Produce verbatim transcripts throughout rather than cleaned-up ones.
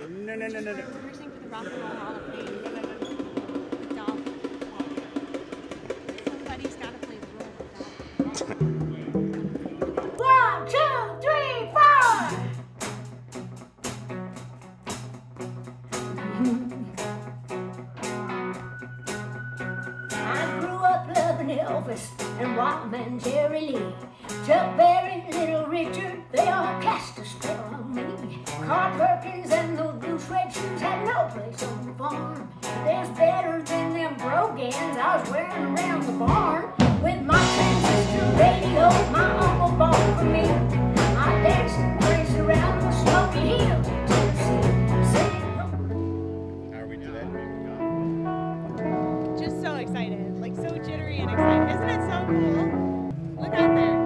No, no, no, no, no. Rehearsing for the Rock and Roll Hall of Fame. Somebody's got to play the role of that. One, two, three, four! I grew up loving Elvis and Walkman, Jerry Lee, Chuck Berry, Little Richard, they all cast a spell on me. Carl Perkins and those blue suede shoes had no place on the farm. There's better than them brogans I was wearing around the barn. With my transistor radio my uncle bought for me, I danced and raced around the Smoky Hills of Tennessee. How are we today? Just so excited, like so jittery and excited. Isn't it so cool? Look out there.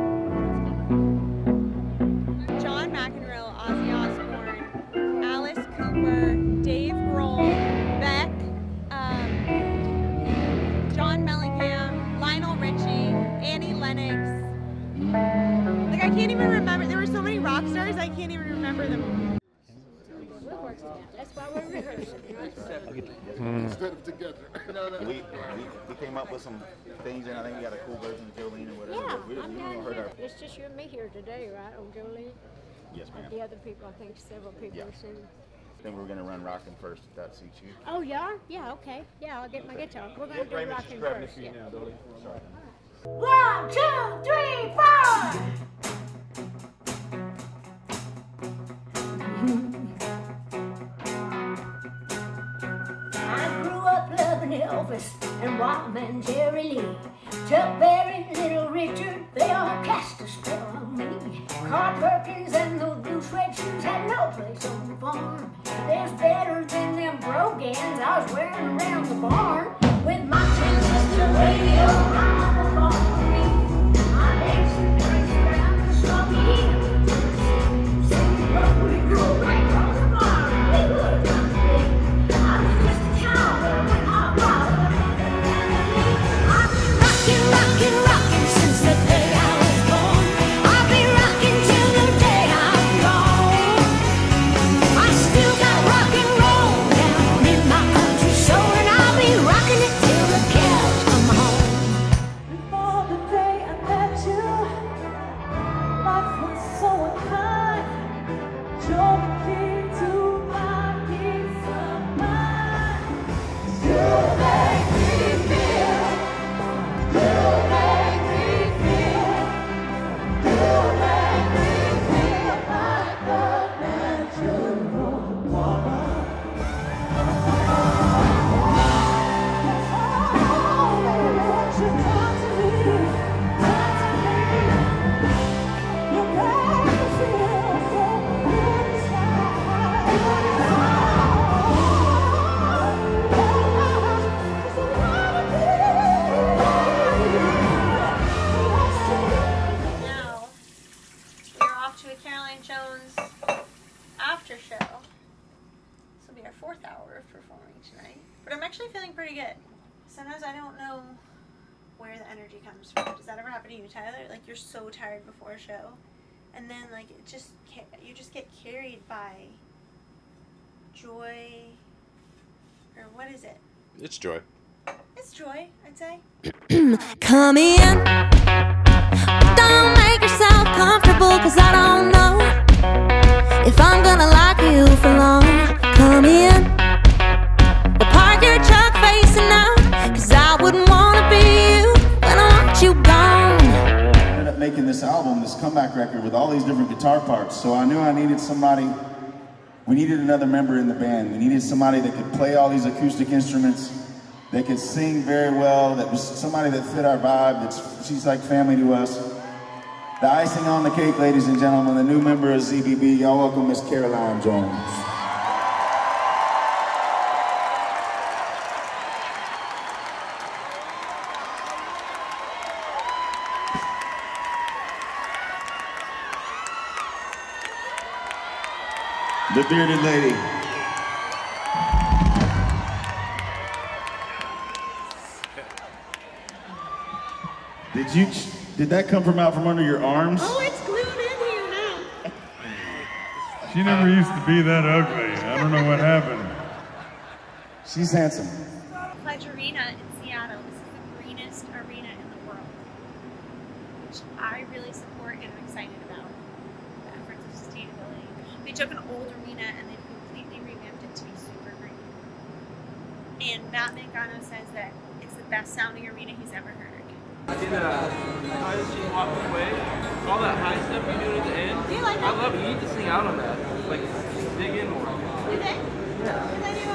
John McEnroe, Ozzy Osbourne, Alice Cooper, Dave Grohl, Beck, um, John Mellencamp, Lionel Richie, Annie Lennox. Like I can't even remember. There were so many rock stars I can't even remember them. That's why we're rehearsing, right? Instead of together. We, we, we came up with some things, and I think we got a cool version of Jolene or whatever. Yeah, we, we, I'm we down heard here. our... It's just you and me here today, right, on Jolene? Yes, ma'am. The other people, I think several people Yeah. are soon. I think we're going to run rockin' first, if that suits you. Oh, you are? Yeah, okay. Yeah, I'll get my guitar. We're going to do rockin' first. Yeah. Sorry. One, two, three, four! I grew up loving Elvis and Walkman, Jerry Lee, Chuck Berry, Little Richard, they all cast a spell on me. Carl Perkins and those blue suede shoes had no place on the farm. There's better than them brogans I was wearing around the barn. With my transistor radio, my uncle bought for me, I danced and raced around the Smoky Hills of Tennessee. Singing Buckley Grove right across the barn, we would come to me. I was just a child when I bought it. I've been rockin', rockin', rockin' since the day I was born. I'll be rockin' till the day I'm gone. I still got rock and roll down in my country soul, and I'll be rockin' it till the cows come home. Before the day I met you, life was so unkind. You're the key to my peace of mind. You make me feel, you make me feel, you make me feel like a natural woman. Oh, baby, what you done to me, done to me. You make me feel so good inside. Just a lot of Now, we're off to a Caroline Jones after show. This will be our fourth hour of performing tonight. But I'm actually feeling pretty good. Sometimes I don't know where the energy comes from. Does that ever happen to you, Tyler? Like you're so tired before a show, and then like it just ca- you just get carried by joy, or what is it? It's joy. It's joy, I'd say. Come in, don't make yourself comfortable, cause I don't know if I'm gonna like you for long. Come in, but park your truck facing out, cause I wouldn't wanna be you when I want you gone. I ended up making this album, this comeback record with all these different guitar parts, so I knew I needed somebody, we needed another member in the band. We needed somebody that could play all these acoustic instruments, that could sing very well, that was somebody that fit our vibe, that's, she's like family to us. The icing on the cake, ladies and gentlemen, the new member of Z B B, y'all welcome Miss Caroline Jones. The bearded lady. Did you, did that come from out from under your arms? Oh, it's glued in here now. She never used to be that ugly. I don't know what happened. She's handsome. Pledge Arena in Seattle. This is the greenest arena in the world, which I really support and am excited about the efforts of sustainability. They took an old arena and they've completely revamped it to be super green. And Matt Mangano says that it's the best sounding arena he's ever heard. See the how she walked away, all that high stuff you do at the end. Do you like I that? love it. You need to sing out on that. Like, dig in more. You think? Yeah. And then you,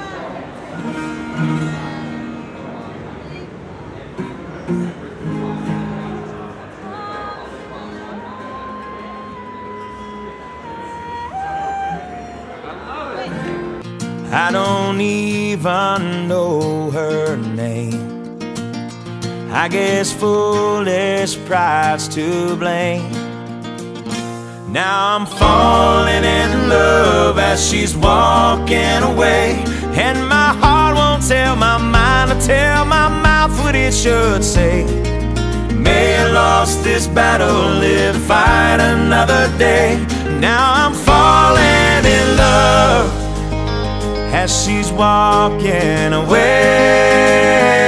I don't even know her name. I guess foolish pride's to blame. Now I'm falling in love as she's walking away, and my heart won't tell my mind to tell my mouth what it should say. May I lost this battle, live, fight another day. Now I'm falling in love as she's walking away.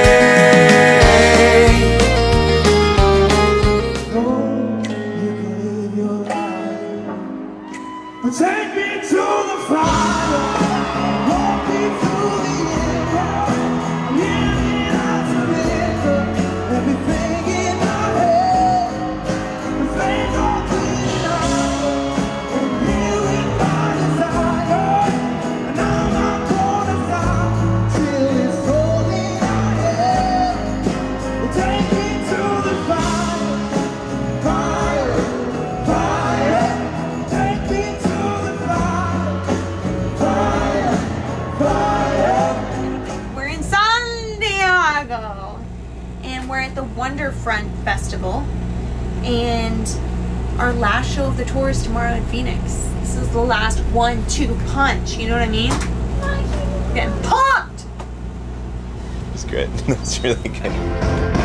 Take me to the fire, walk me through the air. I'm in out to live, everything in my head. The flames are clean up, and healing my desire. And I'm not gonna stop till it's all in my head. Take me to the fire, fire, fire. Take me to we're in San Diego, and we're at the Wonderfront Festival, and our last show of the tour is tomorrow in Phoenix. This is the last one two punch, you know what I mean? I'm getting pumped! It's good. That's really good.